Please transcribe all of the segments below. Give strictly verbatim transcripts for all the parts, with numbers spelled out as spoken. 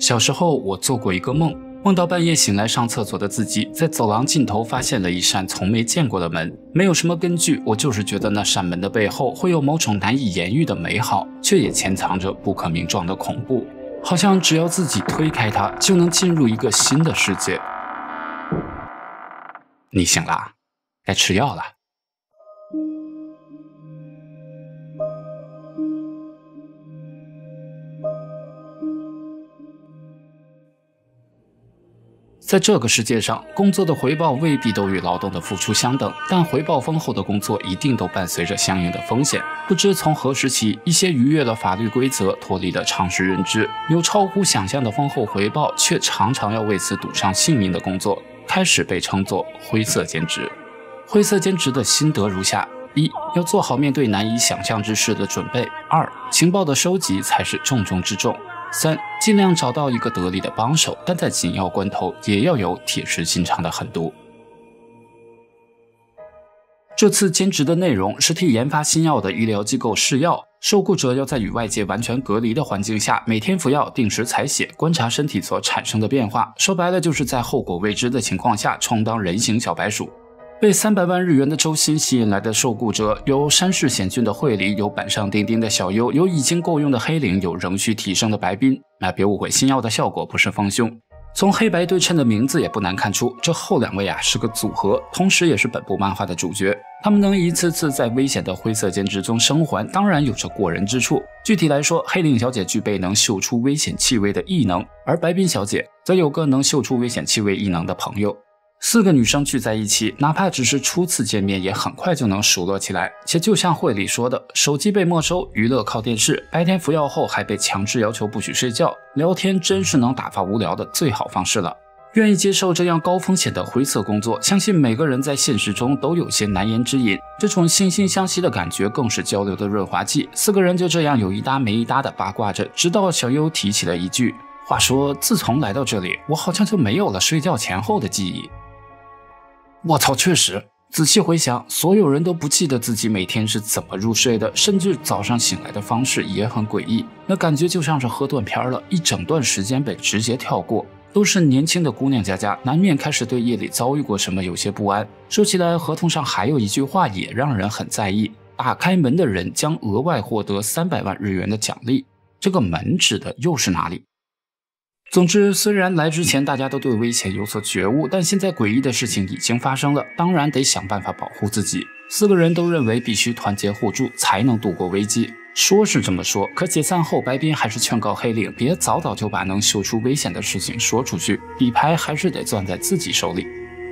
小时候我做过一个梦，梦到半夜醒来上厕所的自己，在走廊尽头发现了一扇从没见过的门。没有什么根据，我就是觉得那扇门的背后会有某种难以言喻的美好，却也潜藏着不可名状的恐怖。好像只要自己推开它，就能进入一个新的世界。你醒了，该吃药了。在这个世界上，工作的回报未必都与劳动的付出相等，但回报丰厚的工作一定都伴随着相应的风险。不知从何时起，一些逾越了法律规则、脱离了常识认知、有超乎想象的丰厚回报，却常常要为此赌上性命的工作，开始被称作灰色兼职。灰色兼职的心得如下：一、要做好面对难以想象之事的准备；二、情报的收集才是重中之重。三、尽量找到一个得力的帮手，但在紧要关头也要有铁石心肠的狠毒。这次兼职的内容是替研发新药的医疗机构试药，受雇者要在与外界完全隔离的环境下，每天服药，定时采血，观察身体所产生的变化。说白了，就是在后果未知的情况下，充当人形小白鼠。被三百万日元的周薪吸引来的受雇者，有山势险峻的惠理，有板上钉钉的小优，有已经够用的黑领，有仍需提升的白冰。那别误会，新药的效果不是丰胸。从黑白对称的名字也不难看出，这后两位啊是个组合，同时也是本部漫画的主角。他们能一次次在危险的灰色兼职中生还，当然有着过人之处。具体来说，黑领小姐具备能嗅出危险气味的异能，而白冰小姐则有个能嗅出危险气味异能的朋友。四个女生聚在一起，哪怕只是初次见面，也很快就能熟络起来。且就像会里说的，手机被没收，娱乐靠电视，白天服药后还被强制要求不许睡觉，聊天真是能打发无聊的最好方式了。愿意接受这样高风险的灰色工作，相信每个人在现实中都有些难言之隐，这种惺惺相惜的感觉更是交流的润滑剂。四个人就这样有一搭没一搭的八卦着，直到小优提起了一句：话说自从来到这里，我好像就没有了睡觉前后的记忆。我操，确实，仔细回想，所有人都不记得自己每天是怎么入睡的，甚至早上醒来的方式也很诡异。那感觉就像是喝断片了，一整段时间被直接跳过。都是年轻的姑娘家家，难免开始对夜里遭遇过什么有些不安。说起来，合同上还有一句话也让人很在意：打开门的人将额外获得三百万日元的奖励。这个门指的又是哪里？总之，虽然来之前大家都对危险有所觉悟，但现在诡异的事情已经发生了，当然得想办法保护自己。四个人都认为必须团结互助才能度过危机。说是这么说，可解散后，白冰还是劝告黑领别早早就把能嗅出危险的事情说出去，底牌还是得攥在自己手里。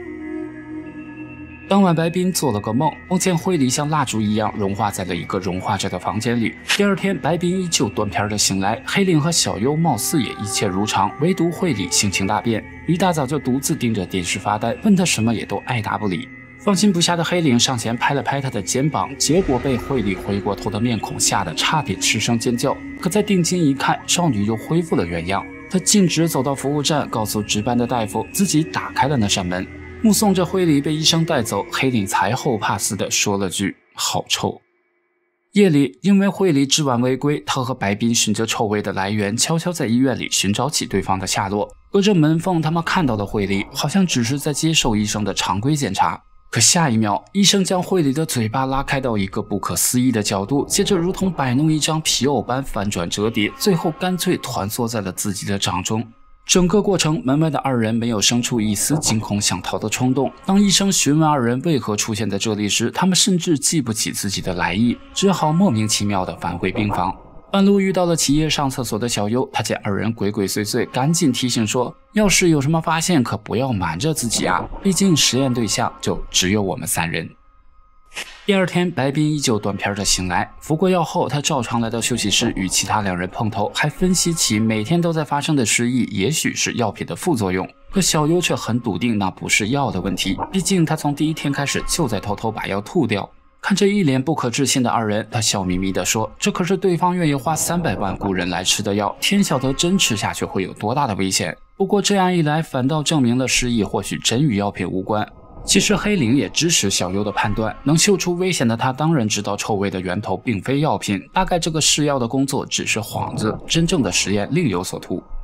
当晚，白冰做了个梦，梦见惠理像蜡烛一样融化在了一个融化着的房间里。第二天，白冰依旧断片的醒来，黑领和小优貌似也一切如常，唯独惠理性情大变，一大早就独自盯着电视发呆，问他什么也都爱答不理。放心不下的黑领上前拍了拍他的肩膀，结果被惠理回过头的面孔吓得差点失声尖叫。可再定睛一看，少女又恢复了原样。他径直走到服务站，告诉值班的大夫自己打开了那扇门。目送着惠理被医生带走，黑领才后怕似的说了句好臭。夜里，因为惠理治晚未归，他和白冰循着臭味的来源，悄悄在医院里寻找起对方的下落。隔着门缝，他们看到的惠理好像只是在接受医生的常规检查。可下一秒，医生将惠理的嘴巴拉开到一个不可思议的角度，接着如同摆弄一张皮偶般翻转折叠，最后干脆团缩在了自己的掌中。整个过程，门外的二人没有生出一丝惊恐想逃的冲动。当医生询问二人为何出现在这里时，他们甚至记不起自己的来意，只好莫名其妙地返回病房。半路遇到了起夜上厕所的小优，他见二人鬼鬼祟祟，赶紧提醒说：要是有什么发现，可不要瞒着自己啊，毕竟实验对象就只有我们三人。第二天，白冰依旧断片的醒来，服过药后，他照常来到休息室与其他两人碰头，还分析起每天都在发生的失忆也许是药品的副作用。可小优却很笃定那不是药的问题，毕竟他从第一天开始就在偷偷把药吐掉。看着一脸不可置信的二人，他笑眯眯地说：这可是对方愿意花三百万雇人来吃的药，天晓得真吃下去会有多大的危险。不过这样一来，反倒证明了失忆或许真与药品无关。其实黑领也支持小优的判断，能嗅出危险的他当然知道臭味的源头并非药品，大概这个试药的工作只是幌子，真正的实验另有所图。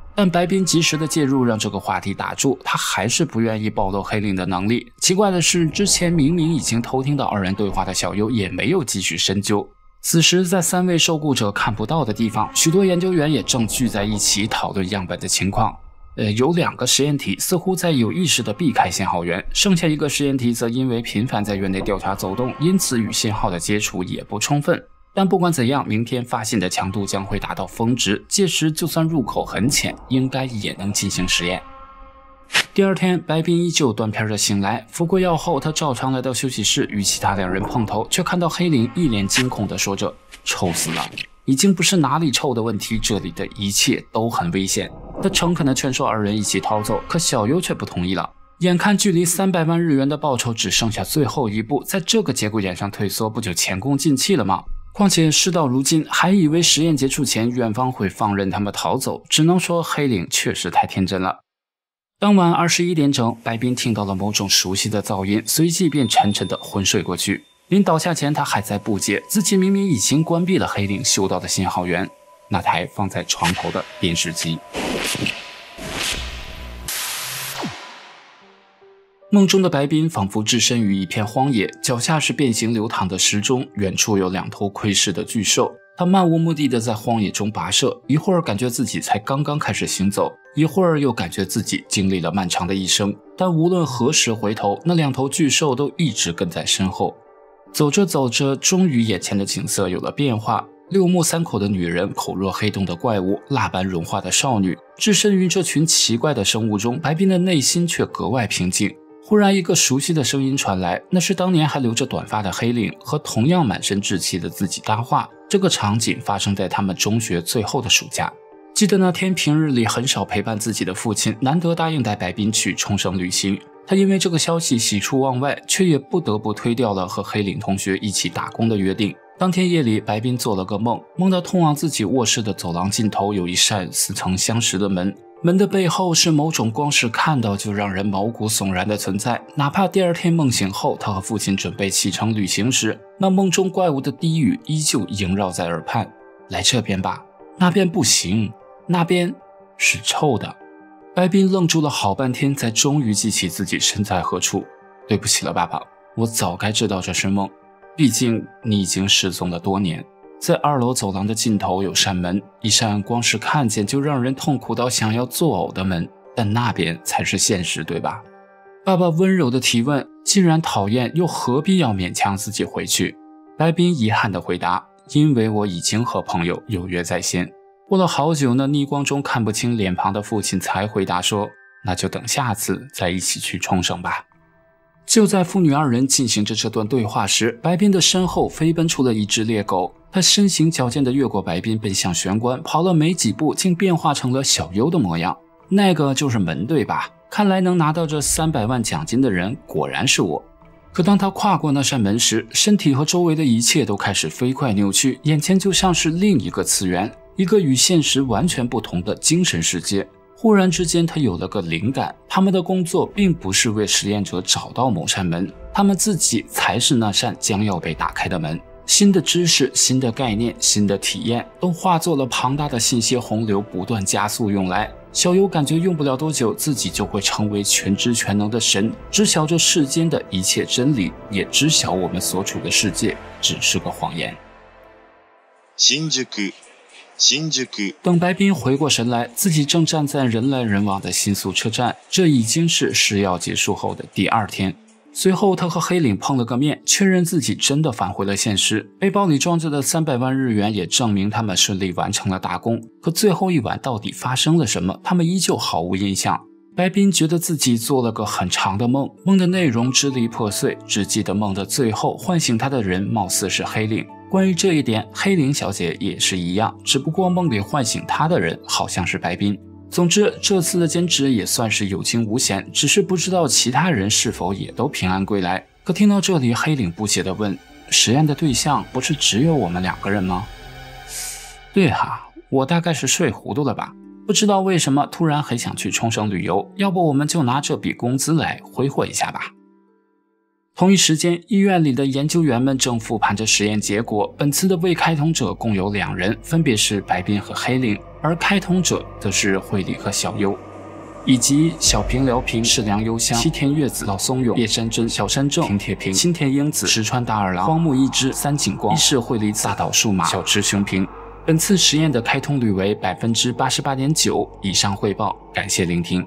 但白冰及时的介入让这个话题打住，他还是不愿意暴露黑领的能力。奇怪的是，之前明明已经偷听到二人对话的小优也没有继续深究。此时在三位受雇者看不到的地方，许多研究员也正聚在一起讨论样本的情况。呃，有两个实验体似乎在有意识地避开信号源，剩下一个实验体则因为频繁在院内调查走动，因此与信号的接触也不充分。但不管怎样，明天发信的强度将会达到峰值，届时就算入口很浅，应该也能进行实验。第二天，白冰依旧断片着醒来，服过药后，他照常来到休息室与其他两人碰头，却看到黑领一脸惊恐地说着：“臭死了！已经不是哪里臭的问题，这里的一切都很危险。”他诚恳地劝说二人一起逃走，可小优却不同意了。眼看距离三百万日元的报酬只剩下最后一步，在这个节骨眼上退缩，不就前功尽弃了吗？况且事到如今，还以为实验结束前院方会放任他们逃走，只能说黑领确实太天真了。当晚二十一点整，白冰听到了某种熟悉的噪音，随即便沉沉地昏睡过去。临倒下前，他还在不解，自己明明已经关闭了黑领嗅到的信号源，那台放在床头的电视机。梦中的白冰仿佛置身于一片荒野，脚下是变形流淌的时钟，远处有两头窥视的巨兽。他漫无目的地在荒野中跋涉，一会儿感觉自己才刚刚开始行走，一会儿又感觉自己经历了漫长的一生。但无论何时回头，那两头巨兽都一直跟在身后。走着走着，终于眼前的景色有了变化。六目三口的女人，口若黑洞的怪物，蜡般融化的少女，置身于这群奇怪的生物中，白冰的内心却格外平静。忽然一个熟悉的声音传来，那是当年还留着短发的黑领和同样满身稚气的自己搭话。这个场景发生在他们中学最后的暑假。记得那天平日里很少陪伴自己的父亲，难得答应带白冰去冲绳旅行。他因为这个消息喜出望外，却也不得不推掉了和黑领同学一起打工的约定。当天夜里，白冰做了个梦，梦到通往自己卧室的走廊尽头有一扇似曾相识的门，门的背后是某种光是看到就让人毛骨悚然的存在。哪怕第二天梦醒后，他和父亲准备启程旅行时，那梦中怪物的低语依旧萦绕在耳畔：来这边吧，那边不行，那边是臭的。白冰愣住了好半天，才终于记起自己身在何处。对不起了，爸爸，我早该知道这是梦，毕竟你已经失踪了多年。在二楼走廊的尽头有扇门，一扇光是看见就让人痛苦到想要作呕的门，但那边才是现实，对吧？爸爸温柔的提问，既然讨厌，又何必要勉强自己回去？白冰遗憾的回答，因为我已经和朋友有约在先。过了好久，那逆光中看不清脸庞的父亲才回答说，那就等下次再一起去冲绳吧。就在父女二人进行着这段对话时，白冰的身后飞奔出了一只猎狗。他身形矫健地越过白冰，奔向玄关，跑了没几步，竟变化成了小优的模样。那个就是门对吧？看来能拿到这三百万奖金的人果然是我。可当他跨过那扇门时，身体和周围的一切都开始飞快扭曲，眼前就像是另一个次元，一个与现实完全不同的精神世界。忽然之间，他有了个灵感，他们的工作并不是为实验者找到某扇门，他们自己才是那扇将要被打开的门。新的知识、新的概念、新的体验，都化作了庞大的信息洪流，不断加速涌来。小优感觉用不了多久，自己就会成为全知全能的神，知晓这世间的一切真理，也知晓我们所处的世界只是个谎言。 新宿新宿。 等白冰回过神来，自己正站在人来人往的新宿车站，这已经是试药结束后的第二天。随后他和黑领碰了个面，确认自己真的返回了现实，背包里装着的三百万日元也证明他们顺利完成了打工。可最后一晚到底发生了什么，他们依旧毫无印象。白冰觉得自己做了个很长的梦，梦的内容支离破碎，只记得梦的最后唤醒他的人貌似是黑领。关于这一点，黑领小姐也是一样，只不过梦里唤醒她的人好像是白冰。总之，这次的兼职也算是有惊无险，只是不知道其他人是否也都平安归来。可听到这里，黑领不解地问，实验的对象不是只有我们两个人吗？对哈，我大概是睡糊涂了吧，不知道为什么突然很想去冲绳旅游，要不我们就拿这笔工资来挥霍一下吧。 同一时间，医院里的研究员们正复盘着实验结果。本次的未开通者共有两人，分别是白冰和黑灵，而开通者则是惠理和小优，以及小平、辽平、矢良优香、西田月子、老松永、叶山真、小山正、平铁平、新田英子、石川大二郎、荒木一之、三井光、伊势惠理子、大岛树马、小池雄平。本次实验的开通率为 百分之八十八点九。 以上汇报，感谢聆听。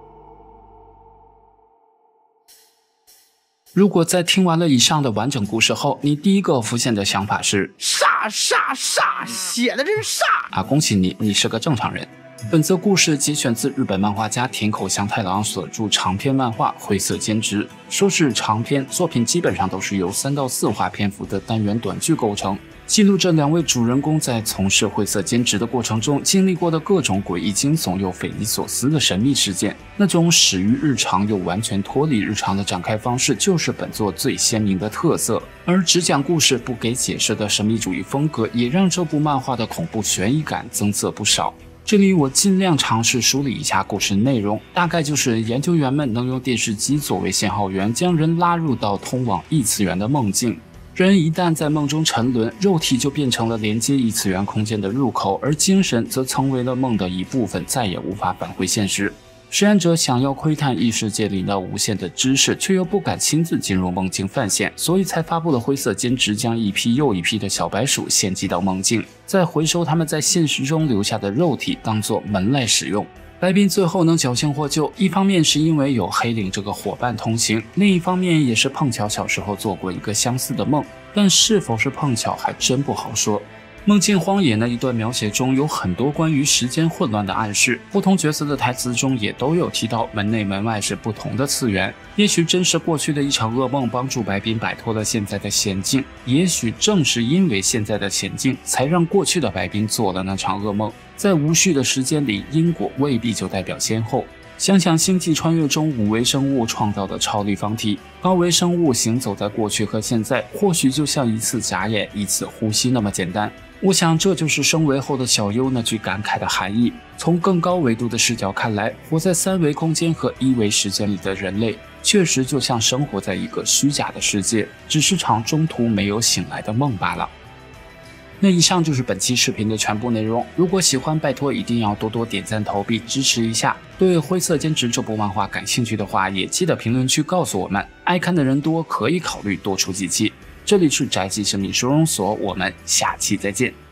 如果在听完了以上的完整故事后，你第一个浮现的想法是煞煞煞，写的真煞啊！恭喜你，你是个正常人。本则故事节选自日本漫画家田口祥太郎所著长篇漫画《灰色兼职》。说是长篇，作品基本上都是由三到四话篇幅的单元短剧构成，记录着两位主人公在从事灰色兼职的过程中经历过的各种诡异惊悚又匪夷所思的神秘事件。那种始于日常又完全脱离日常的展开方式，就是本作最鲜明的特色。而只讲故事不给解释的神秘主义风格，也让这部漫画的恐怖悬疑感增色不少。这里我尽量尝试梳理一下故事内容，大概就是研究员们能用电视机作为信号源，将人拉入到通往异次元的梦境。人一旦在梦中沉沦，肉体就变成了连接异次元空间的入口，而精神则成为了梦的一部分，再也无法返回现实。实验者想要窥探异世界里那无限的知识，却又不敢亲自进入梦境犯险，所以才发布了灰色兼职，将一批又一批的小白鼠献祭到梦境，再回收他们在现实中留下的肉体当作门来使用。白冰最后能侥幸获救，一方面是因为有黑灵这个伙伴同行，另一方面也是碰巧小时候做过一个相似的梦，但是否是碰巧还真不好说。梦境荒野那一段描写中有很多关于时间混乱的暗示，不同角色的台词中也都有提到门内门外是不同的次元。也许真是过去的一场噩梦帮助白冰摆脱了现在的险境，也许正是因为现在的险境，才让过去的白冰做了那场噩梦。在无序的时间里，因果未必就代表先后。想想星际穿越中五维生物创造的超立方体，高维生物行走在过去和现在，或许就像一次眨眼一次呼吸那么简单。我想这就是升维后的小优那句感慨的含义。从更高维度的视角看来，活在三维空间和一维时间里的人类，确实就像生活在一个虚假的世界，只是场中途没有醒来的梦罢了。那以上就是本期视频的全部内容，如果喜欢拜托一定要多多点赞投币支持一下。对灰色兼职这部漫画感兴趣的话，也记得评论区告诉我们，爱看的人多可以考虑多出几期。这里是宅基神秘收容所，我们下期再见。